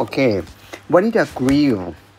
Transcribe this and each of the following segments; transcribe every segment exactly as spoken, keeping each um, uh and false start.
โอเควันนี้จะ grill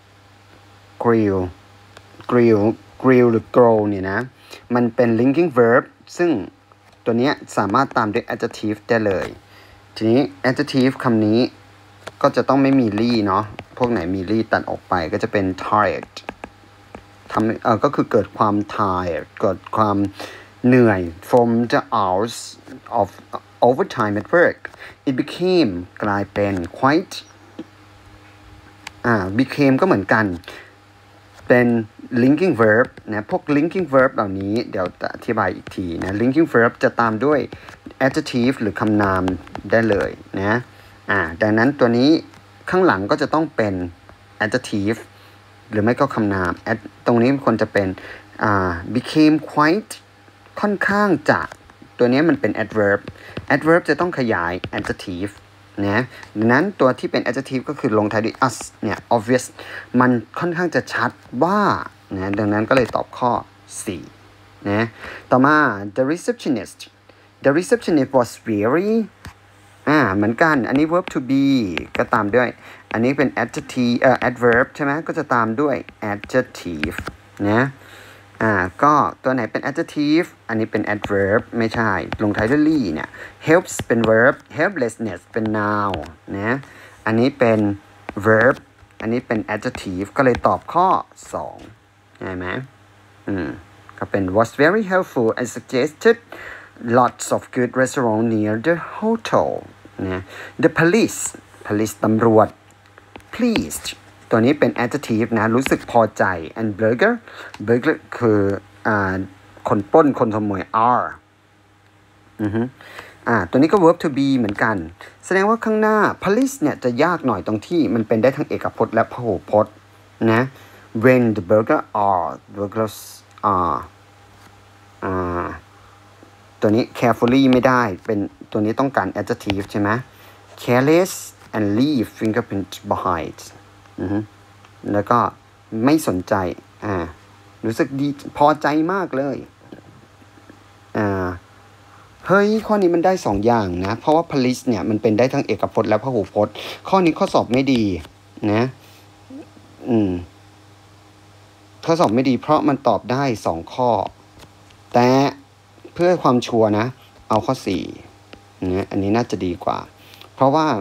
grill grill grill หรือ grow เนี่ยนะมันเป็น linking verb ซึ่งตัวนี้สามารถตามด้วย adjective ได้เลยทีนี้ adjective คำนี้ก็จะต้องไม่มีลี่ เนาะพวกไหนมีลี่ตัดออกไปก็จะเป็น tired ทำเออก็คือเกิดความ tired เกิดความเหนื่อย from the hours of overtime at work it became กลายเป็น quite อ่า became ก็เหมือนกันเป็น linking verb นะพวก linking verb เหล่านี้เดี๋ยวจะอธิบายอีกทีนะ linking verb จะตามด้วย adjective หรือคำนามได้เลยนะอ่าดังนั้นตัวนี้ข้างหลังก็จะต้องเป็น adjective หรือไม่ก็คำนาม Ad, ตรงนี้ควรจะเป็นอ่า became quite ค่อนข้างจะตัวนี้มันเป็น adverb adverb จะต้องขยาย adjective นะดังนั้นตัวที่เป็น adjective ก็คือลงท้ายด้วย us เนี่ย obvious มันค่อนข้างจะชัดว่านะดังนั้นก็เลยตอบข้อ สี่นะต่อมา the receptionist the receptionist was very อ่าเหมือนกันอันนี้ verb to be ก็ตามด้วยอันนี้เป็น adjective เอ่อ adverb ใช่ไหมก็จะตามด้วย adjective นะอ่าก็ตัวไหนเป็น adjective อันนี้เป็น adverb ไม่ใช่ลงท้ายด้วย ly เนี่ย helps เป็น verb helplessness เป็น noun นะอันนี้เป็น verb อันนี้เป็น adjective ก็เลยตอบข้อ สองใช่ไหมอืมก็เป็น was very helpful and suggested lots of good restaurants near the hotel นะ the police police ตำรวจ pleased ตัวนี้เป็น adjective นะรู้สึกพอใจ and burger burger คืออ่าคนปล้นคนขโมย are อือฮึอ่าตัวนี้ก็ verb to be เหมือนกันแสดงว่าข้างหน้า police เนี่ยจะยากหน่อยตรงที่มันเป็นได้ทั้งเอกพจน์และพหูพจน์นะ when the burger are burglars are อ่าตัวนี้ carefully ไม่ได้เป็นตัวนี้ต้องการ adjective ใช่ไหม careless and leave fingerprint behind อือฮึแล้วก็ไม่สนใจอ่ารู้สึกดีพอใจมากเลยอ่าเฮ้ยข้อนี้มันได้สองอย่างนะเพราะว่า police เนี่ยมันเป็นได้ทั้งเอกพจน์และพหูพจน์ข้อนี้ข้อสอบไม่ดีนะอืมข้อสอบไม่ดีเพราะมันตอบได้สองข้อแต่เพื่อความชัวร์นะเอาข้อสี่นะอันนี้น่าจะดีกว่าเพราะว่า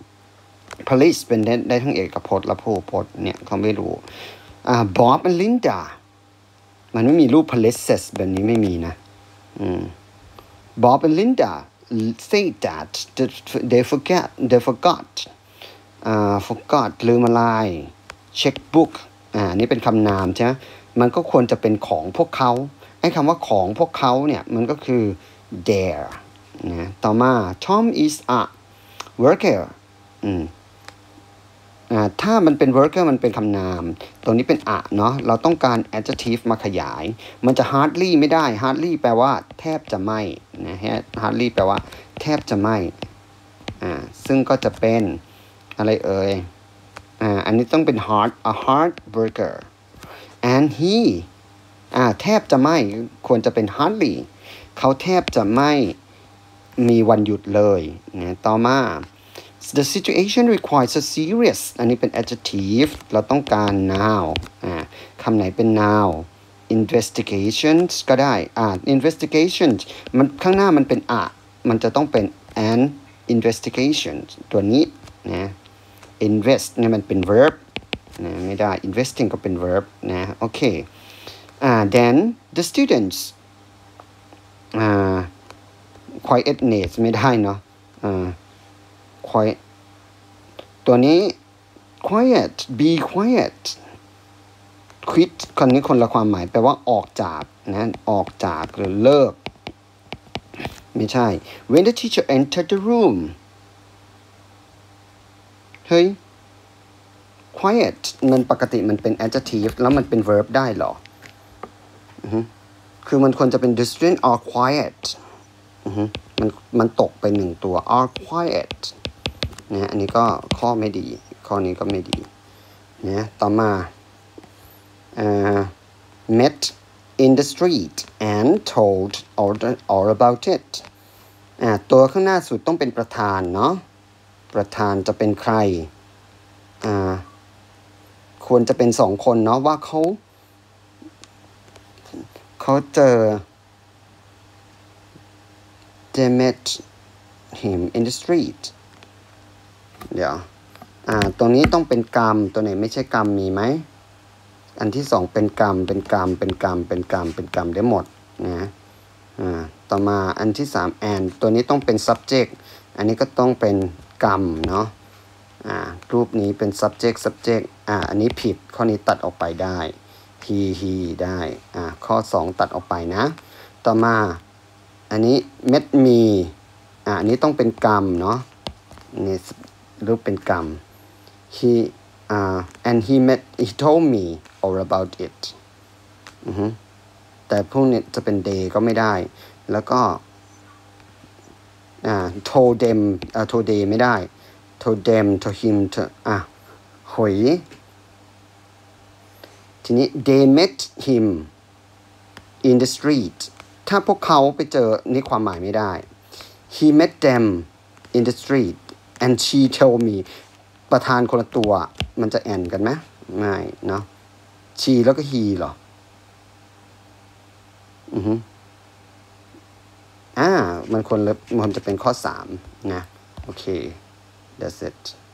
police เป็นได้ได้ทั้งเอกพจน์และพหูพจน์เนี่ยเขาไม่รู้อ่า Bob and Linda มันไม่มีรูป polices แบบนี้ไม่มีนะอืม Bob and Linda say that they forget they forgot อ่า forgot ลืมอะไร checkbook อ่านี่เป็นคำนามใช่ไหมมันก็ควรจะเป็นของพวกเขาไอ้คำว่าของพวกเขาเนี่ยมันก็คือ their นะต่อมา Tom is a worker อืมอ่าถ้ามันเป็น worker มันเป็นคำนามตรงนี้เป็น a เนาะเราต้องการ adjective มาขยายมันจะ hardly ไม่ได้ hardly แปลว่าแทบจะไม่นะฮะ hardly แปลว่าแทบจะไม่อ่าซึ่งก็จะเป็นอะไรเอ่ยอ่าอันนี้ต้องเป็น hard a hard worker and he อ่าแทบจะไม่ควรจะเป็น hardly เขาแทบจะไม่มีวันหยุดเลยนะต่อมา the situation requires a serious อันนี้เป็น adjective เราต้องการ noun อ่าคำไหนเป็น noun investigations ก็ได้อ่า investigations มันข้างหน้ามันเป็น a มันจะต้องเป็น an investigation ตัวนี้นะ invest เนี่ยมันเป็น verb นะไม่ได้ investing ก็เป็น verb นะโอเคอ่า then the students อ่า quietness ไม่ได้เนาะอ่า quiet ตัวนี้ quiet be quiet quit คนนี้คนละความหมายแปลว่าออกจากนะออกจากหรือเลิกไม่ใช่ when the teacher entered the room เฮ้ย quiet มันปกติมันเป็น adjective แล้วมันเป็น verb ได้หรออือฮึคือมันควรจะเป็น the students are quiet อือฮึมันมันตกไปหนึ่งตัว are quiet นะอันนี้ก็ข้อไม่ดีข้อนี้ก็ไม่ดีนะต่อมาuh, met in the street and told all, the, all about it อ่าตัวข้างหน้าสุดต้องเป็นประธานเนาะประธานจะเป็นใครอ่าควรจะเป็นสองคนเนาะว่าเขาเขาเจอ they met him in the street เดี๋ยวอ่าตรงนี้ต้องเป็นกรรมตัวไหนไม่ใช่กรรมมีไหมอันที่สองเป็นกรรมเป็นกรรมเป็นกรรมเป็นกรรมเป็นกรรมได้หมดนะอ่าต่อมาอันที่สาม and ตัวนี้ต้องเป็น subject อันนี้ก็ต้องเป็นกรรมเนาะอ่ารูปนี้เป็น subject subject อ่าอันนี้ผิดข้อนี้ตัดออกไปได้ he he ได้อ่าข้อสองตัดออกไปนะต่อมาอันนี้ met me อ่าอันนี้ต้องเป็นกรรมเนาะนี่รูปเป็นกรรม he uh, and he met he told me all about it อือฮึแต่พวกนี้จะเป็น they ก็ไม่ได้แล้วก็อ่า told them อ่า told they ไม่ได้ told them told him to อ่ะหอยทีนี้ they met him in the street ถ้าพวกเขาไปเจอนี่ความหมายไม่ได้ he met them in the street and she told me ประธานคนละตัวมันจะแอนกันไหมไม่เนาะ she แล้วก็ he เหรออือฮึอ่ามันควรมันจะเป็นข้อสามนะโอเค that's it